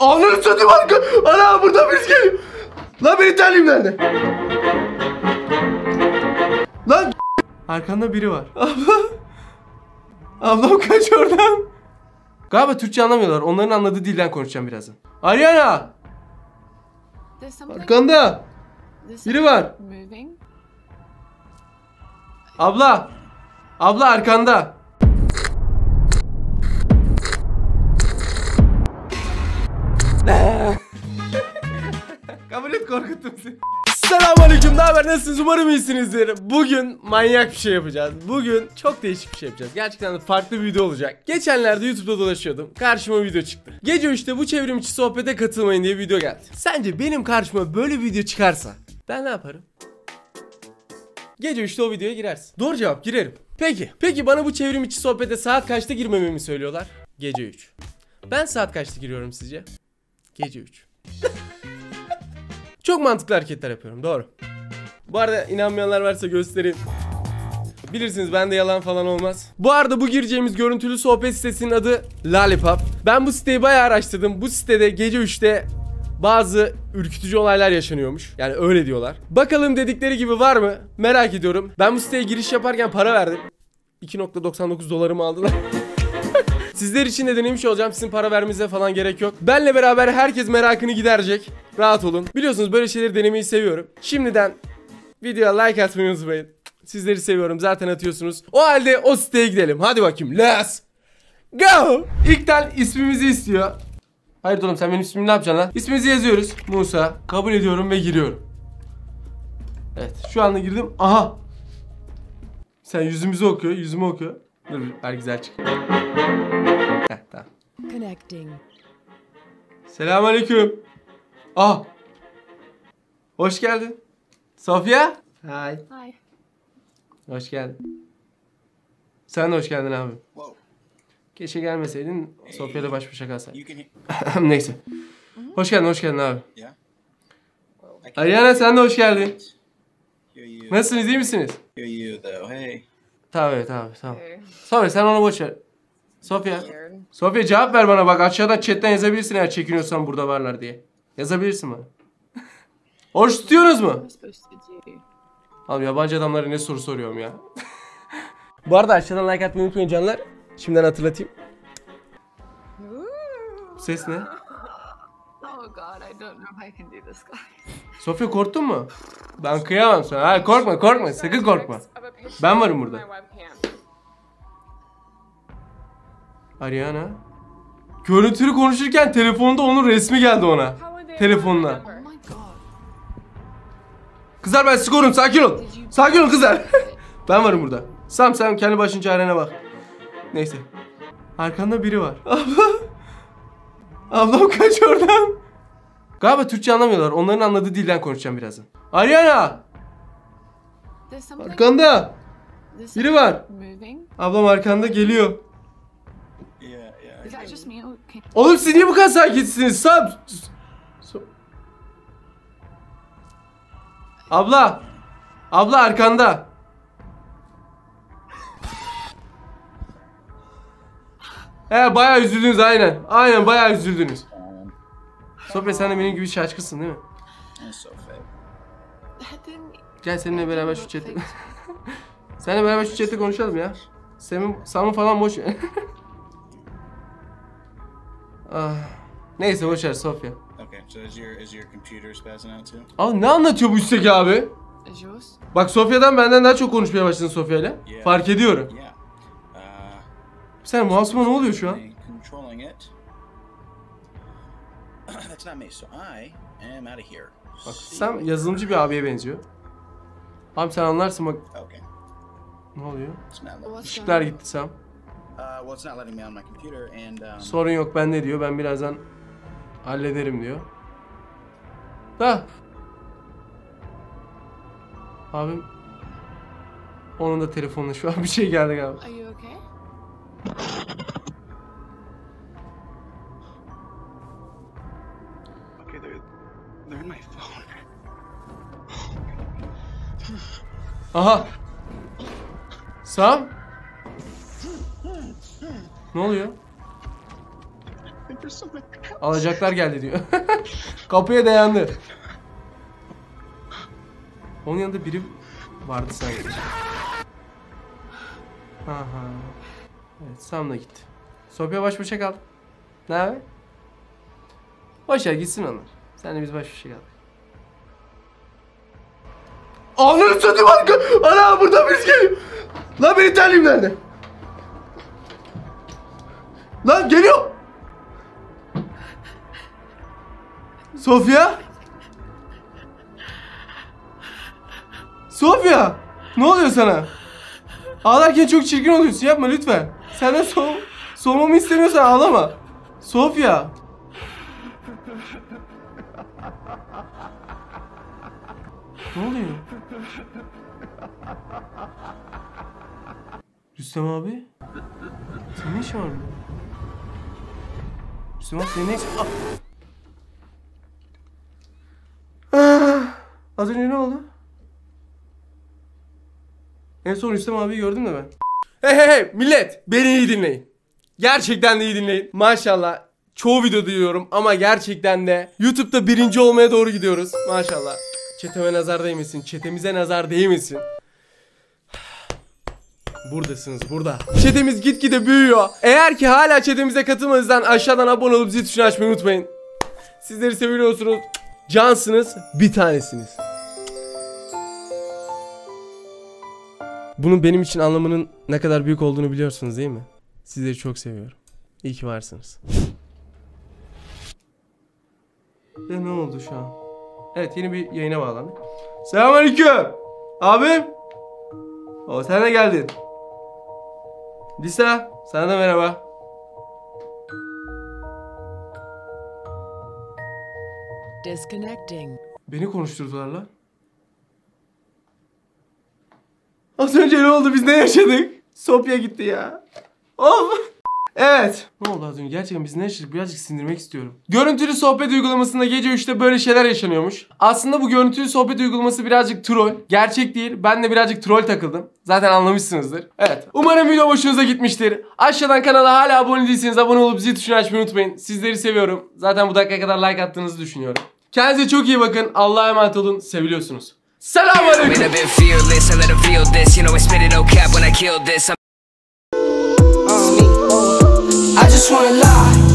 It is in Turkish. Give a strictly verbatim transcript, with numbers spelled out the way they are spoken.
Ananı satayım arka. Ana burada birisi geliyor. Lan benim terliğim nerede? Lan arkanda biri var. Abla. Ablam kaç oradan. Galiba Türkçe anlamıyorlar. Onların anladığı dilden konuşacağım birazdan. Ariana. Arkanda. Biri var. Abla. Abla arkanda. Kabul et, korkuttum seni. Selamünaleyküm, ne haber, nasılsınız? Umarım iyisinizdir. Bugün manyak bir şey yapacağız. Bugün çok değişik bir şey yapacağız. Gerçekten de farklı bir video olacak. Geçenlerde YouTube'da dolaşıyordum. Karşıma video çıktı. Gece üçte bu çevrim içi sohbete katılmayın diye video geldi. Sence benim karşıma böyle bir video çıkarsa ben ne yaparım? Gece üçte o videoya girersin. Doğru cevap, girerim. Peki. Peki bana bu çevrim içi sohbete saat kaçta girmemi söylüyorlar? Gece üç. Ben saat kaçta giriyorum sizce? Gece üç. Çok mantıklı hareketler yapıyorum, doğru. Bu arada inanmayanlar varsa göstereyim. Bilirsiniz bende yalan falan olmaz. Bu arada bu gireceğimiz görüntülü sohbet sitesinin adı Lollipop. Ben bu siteyi bayağı araştırdım. Bu sitede gece üçte bazı ürkütücü olaylar yaşanıyormuş. Yani öyle diyorlar. Bakalım dedikleri gibi var mı? Merak ediyorum. Ben bu siteye giriş yaparken para verdim. iki nokta doksan dokuz dolarımı aldılar. Sizler için de denemiş olacağım. Sizin para vermenize falan gerek yok. Benle beraber herkes merakını giderecek. Rahat olun. Biliyorsunuz böyle şeyleri denemeyi seviyorum. Şimdiden videoya like atmayı unutmayın. Sizleri seviyorum. Zaten atıyorsunuz. O halde o siteye gidelim. Hadi bakayım. Let's go. İlkten ismimizi istiyor. Hayır oğlum, sen benim ismimi ne yapacaksın lan? İsmimizi yazıyoruz. Musa. Kabul ediyorum ve giriyorum. Evet. Şu anda girdim. Aha. Sen yüzümüzü okuyor. Yüzümü okuyor. Dur, her güzel çık. Heh, tamam. Connecting. Selamünaleyküm. Ah. Hoş geldin. Sofya. Hi. Hi. Hoş geldin. Sen de hoş geldin abi. Wow. Keşke gelmeseydin. Sofya'yla baş başa kalsaydın. Neyse. Hoş geldin, hoş geldin abi. Ariana, sen de hoş geldin. Nasılsınız, iyi misiniz? Tamam, evet abi, tamam. Sofya sen onu boş ver. Sofya. Sofya cevap ver bana, bak aşağıda chatten yazabilirsin eğer çekiniyorsan burada varlar diye. Yazabilirsin bana. Oruç tutuyorsunuz mu? Abi yabancı adamlara ne soru soruyorum ya. Bu arada aşağıdan like atmayı unutmayın canlar. Şimdiden hatırlatayım. Bu ses ne? Sofya korktun mu? Ben kıyamam sana. Hayır korkma korkma, sakın korkma. Ben varım burada. Ariana. Görüntülü konuşurken telefonda onun resmi geldi ona. Telefonla. Kızlar ben skorum, sakin ol. Sakin ol kızlar. Ben varım burada. Sam sen kendi başın çarene bak. Neyse. Arkanda biri var. Abla. Ablam kaç oradan. Galiba Türkçe anlamıyorlar. Onların anladığı dilden konuşacağım birazdan. Ariana. Arkanda. Biri var. Ablam arkanda geliyor. Oğlum siz niye bu kadar sakitsiniz? Sam. Abla. Abla arkanda. He bayağı üzüldünüz aynen. Aynen bayağı üzüldünüz. Sofya sen de benim gibi şaşkınsın değil mi? Gel seninle beraber şu chatte. Seninle beraber şu chatte konuşalım ya. Sam'ın Sam'ın falan boş. Ah. Neyse boş ver Sofya. Abi ne anlatıyor bu üstteki abi? Bak Sofya'dan benden daha çok konuşmaya başladın Sofya'yla. Fark ediyorum. Sen mouse'uma ne oluyor şu an? Bak sen yazılımcı bir abiye benziyor. Abi sen anlarsın bak. Ne oluyor? Işıklar gitti Sam. Sorun yok bende diyor. Ben birazdan hallederim diyor. Da. Abim onun da telefonla şu an bir şey geldi galiba. Aha. Sam. Ne oluyor? Alacaklar geldi diyor. Kapıya dayandı. Onun yanında biri vardı sanki. Aha. Evet, Sam da gitti. Sofya baş başa kaldı. Ne abi? Boşver gitsin onlar. Sen de biz baş başa kaldık. Ananı satayım arka. Ana burada birisi geliyor. Lan benim terliğim nerede? Lan geliyor. Sofya? Sofya! Ne oluyor sana? Ağlarken çok çirkin oluyorsun, yapma lütfen. Senden soğum, soğumamı istemiyorsan ağlama. Sofya! Ne oluyor? Rüstem abi? Senin ne işin var burada? Rüstem abi senin ne işin var? Ah! Az önce ne oldu? En son Rüstem abiyi gördüm de ben. Hey hey hey millet, beni iyi dinleyin. Gerçekten de iyi dinleyin. Maşallah çoğu video duyuyorum ama gerçekten de YouTube'da birinci olmaya doğru gidiyoruz. Maşallah. Çeteme nazar değmesin, çetemize nazar değmesin. Buradasınız, burada. Çetemiz gitgide büyüyor. Eğer ki hala çetemize katılmadıysan aşağıdan abone olup zil tuşunu açmayı unutmayın. Sizleri seviyorsunuz. Cansınız, bir tanesiniz. Bunun benim için anlamının ne kadar büyük olduğunu biliyorsunuz değil mi? Sizleri çok seviyorum. İyi ki varsınız. Ya ne oldu şu an? Evet, yeni bir yayına bağlandık. Selamünaleyküm. Abim. O sen de geldin. Lisa, sana da merhaba. Disconnecting. Beni konuşturdular lan. Az önce ne oldu? Biz ne yaşadık? Sofya gitti ya. Of. Evet. Ne oldu az önce? Gerçekten biz ne yaşadık? Birazcık sindirmek istiyorum. Görüntülü sohbet uygulamasında gece üçte böyle şeyler yaşanıyormuş. Aslında bu görüntülü sohbet uygulaması birazcık troll. Gerçek değil. Ben de birazcık troll takıldım. Zaten anlamışsınızdır. Evet. Umarım video hoşunuza gitmiştir. Aşağıdan kanala hala abone değilseniz abone olup zil tuşunu açmayı unutmayın. Sizleri seviyorum. Zaten bu dakikaya kadar like attığınızı düşünüyorum. Kendinize çok iyi bakın. Allah'a emanet olun. Seviliyorsunuz. Selamünaleyküm. I just wanna lie.